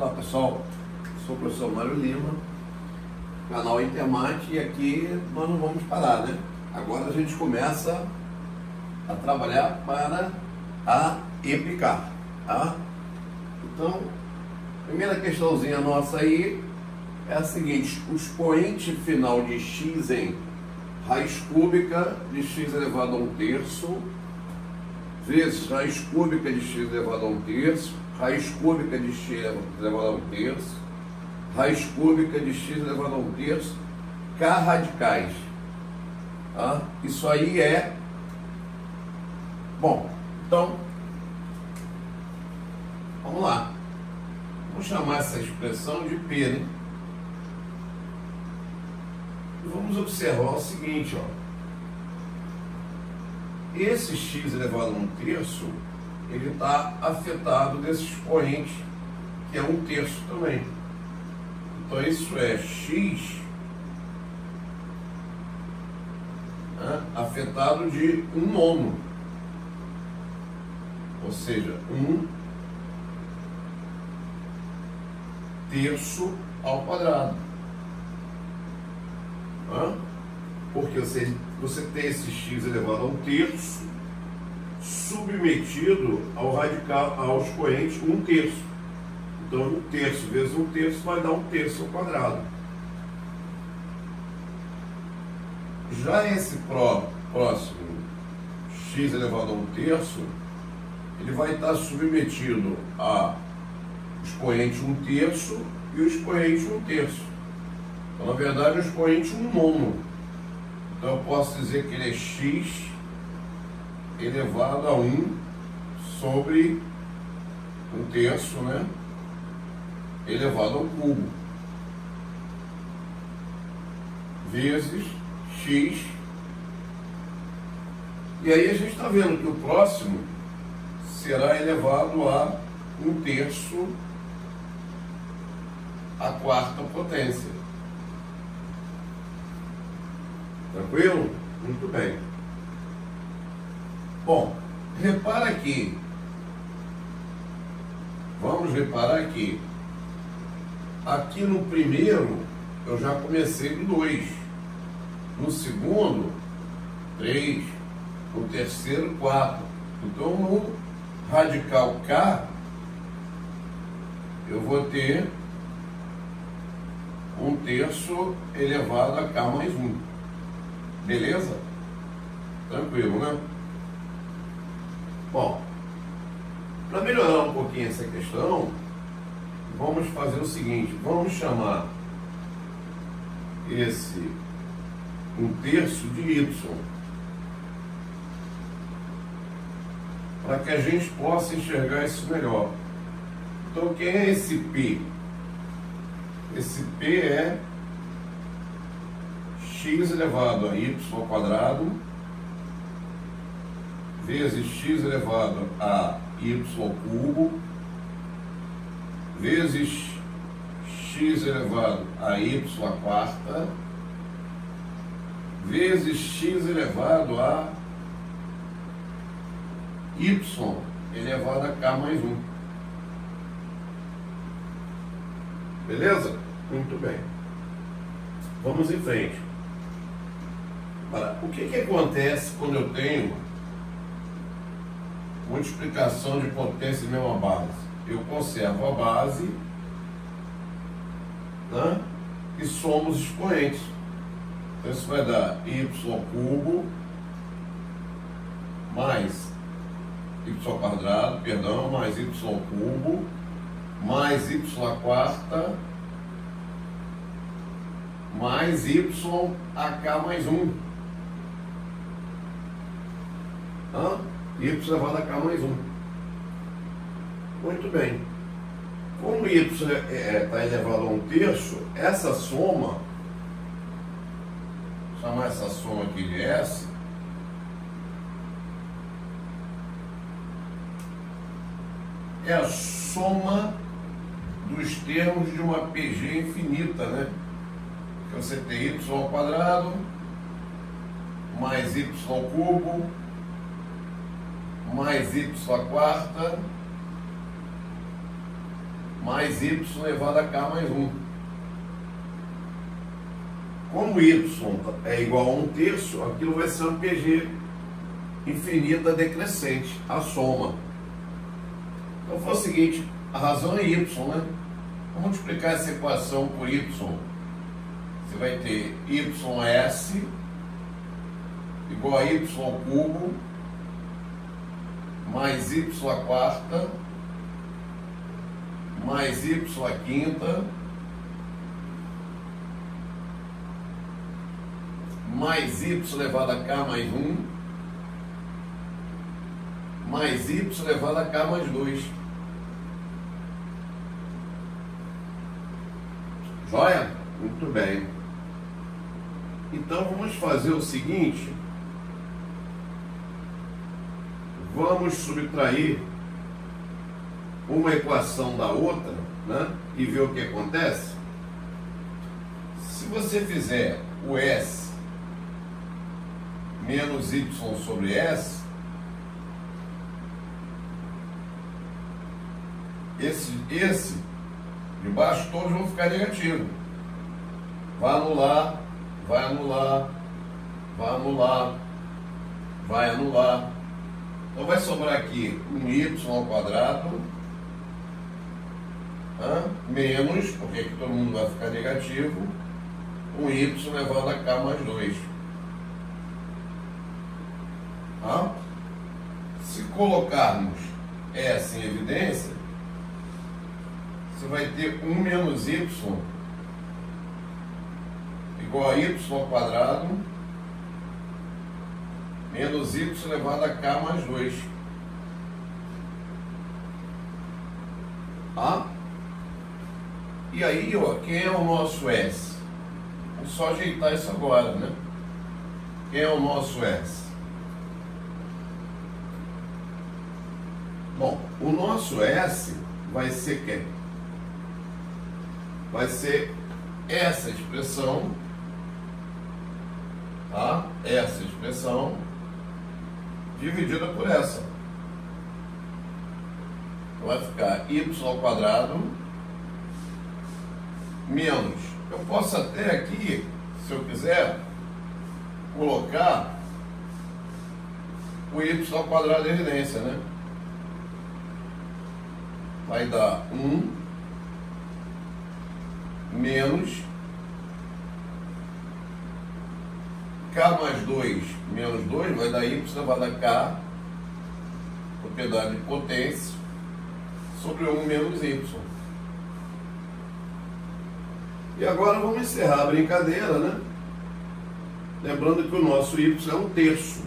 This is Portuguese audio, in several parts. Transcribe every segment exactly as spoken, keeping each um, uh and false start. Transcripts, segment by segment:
Olá pessoal, sou o professor Mário Lima, canal Intermate, e aqui nós não vamos parar, né? Agora a gente começa a trabalhar para a implicar, tá? Então, a primeira questãozinha nossa aí é a seguinte: o expoente final de x em raiz cúbica de x elevado a um terço vezes raiz cúbica de x elevado a um terço, raiz cúbica de x elevado a um terço, raiz cúbica de x elevado a um terço, k radicais. Tá? Isso aí é... Bom, então, vamos lá. Vamos chamar essa expressão de P, né? E vamos observar o seguinte, ó. Esse x elevado a um terço, ele está afetado desse expoente, que é um terço também. Então isso é x, né, afetado de um nono, ou seja, um terço ao quadrado. Né? Porque você, você tem esse x elevado a um terço submetido ao radical, ao expoente um terço. Então um terço vezes um terço vai dar um terço ao quadrado. Já esse pró, próximo x elevado a um terço, ele vai estar submetido a expoente um terço e o expoente um terço. Então na verdade o expoente um nono. Então eu posso dizer que ele é x elevado a um sobre um terço, né? Elevado ao cubo, vezes x. E aí a gente está vendo que o próximo será elevado a um terço à quarta potência. Tranquilo? Muito bem. Bom, repara aqui. Vamos reparar aqui. Aqui no primeiro, eu já comecei com dois. No segundo, três. No terceiro, quatro. Então, no radical K, eu vou ter um terço elevado a K mais um. Beleza? Tranquilo, né? Bom, para melhorar um pouquinho essa questão, vamos fazer o seguinte: vamos chamar esse um terço de y, para que a gente possa enxergar isso melhor. Então, quem é esse P? Esse P é x elevado a y ao quadrado vezes x elevado a y ao cubo vezes x elevado a y à quarta vezes x elevado a y elevado a k mais um. Beleza? Muito bem. Vamos em frente. Agora, o que que acontece quando eu tenho multiplicação de potência de mesma base? Eu conservo a base, né, e somo os expoentes. Então isso vai dar y ao cubo mais y ao quadrado, perdão, mais y ao cubo mais y à quarta mais y a k mais um. Hã? Y elevado a k mais um. Muito bem. Como y está é, é, elevado a um terço, essa soma, vou chamar essa soma aqui de S, é a soma dos termos de uma P G infinita, né? Que você tem y ao quadrado mais y ao cubo mais y à quarta mais y elevado a k mais um. Como y é igual a um terço, aquilo vai ser uma P G infinita decrescente, a soma. Então foi o seguinte, a razão é y, né? Vamos multiplicar essa equação por y. Você vai ter ys igual a y ao cubo mais y à quarta mais y à quinta mais y elevado a k mais um mais y elevado a k mais dois. Joia? Muito bem. Então vamos fazer o seguinte. Vamos subtrair uma equação da outra, né? E ver o que acontece. Se você fizer o S menos y sobre S, esse, esse de baixo todos vão ficar negativos. Vai anular, vai anular, vai anular, vai anular. Então vai sobrar aqui um y ao quadrado, hein? Menos, porque aqui todo mundo vai ficar negativo, um y elevado a k mais dois. Tá? Se colocarmos essa em evidência, você vai ter um menos y igual a y ao quadrado menos y elevado a k mais dois. Tá? E aí, ó, quem é o nosso S? Vamos só ajeitar isso agora, né? Quem é o nosso S? Bom, o nosso S vai ser quem? Vai ser essa expressão, tá? Essa expressão dividida por essa. Então vai ficar y ao quadrado menos. Eu posso até aqui, se eu quiser, colocar o y ao quadrado de evidência, né? Vai dar um menos k mais dois menos dois, vai dar y elevado a k, propriedade de potência, sobre um menos y. E agora vamos encerrar a brincadeira, né? Lembrando que o nosso y é um terço.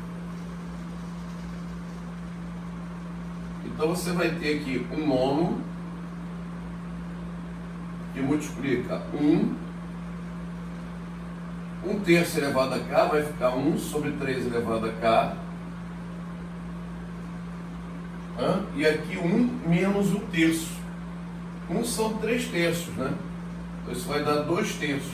Então você vai ter aqui um nono que multiplica um, um terço elevado a k, vai ficar um sobre três elevado a k, hã? E aqui um menos um terço. um são três terços, né? Então isso vai dar dois terços.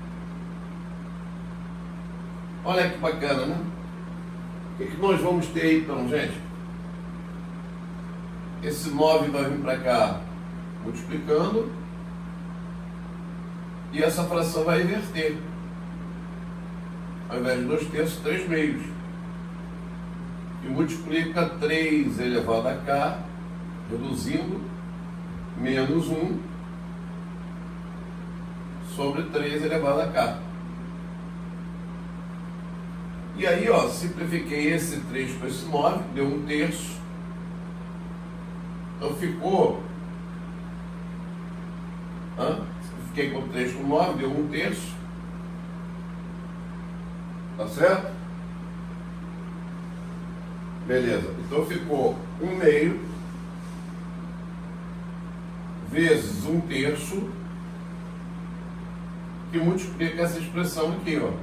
Olha que bacana, né? O que, que nós vamos ter aí, então, gente? Esse nove vai vir para cá multiplicando, e essa fração vai inverter. Ao invés de dois terços, três meios. E multiplica três elevado a k, reduzindo, menos um sobre três elevado a k. E aí, ó, simplifiquei esse três com esse nove, deu um terço. Então ficou, hã? Fiquei com três com nove, deu um terço. Tá certo? Beleza. Então ficou um meio vezes um terço, que multiplica essa expressão aqui, ó.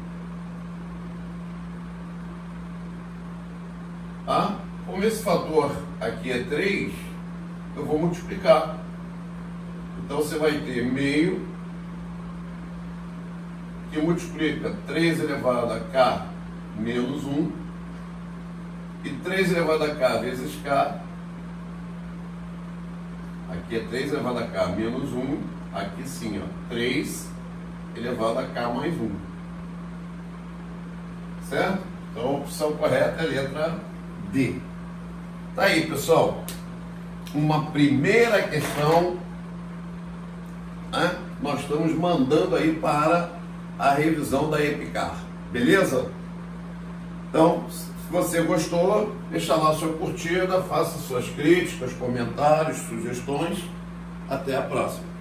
Tá? Como esse fator aqui é três, eu vou multiplicar. Então você vai ter meio que multiplica três elevado a k menos um, e três elevado a k vezes k Aqui é três elevado a K menos um. Aqui sim, ó, três elevado a K mais um. Certo? Então a opção correta é a letra D. Tá aí, pessoal. Uma primeira questão, né? Nós estamos mandando aí para a revisão da EPICAR. Beleza? Então, se você gostou, deixa lá a sua curtida, faça suas críticas, comentários, sugestões. Até a próxima.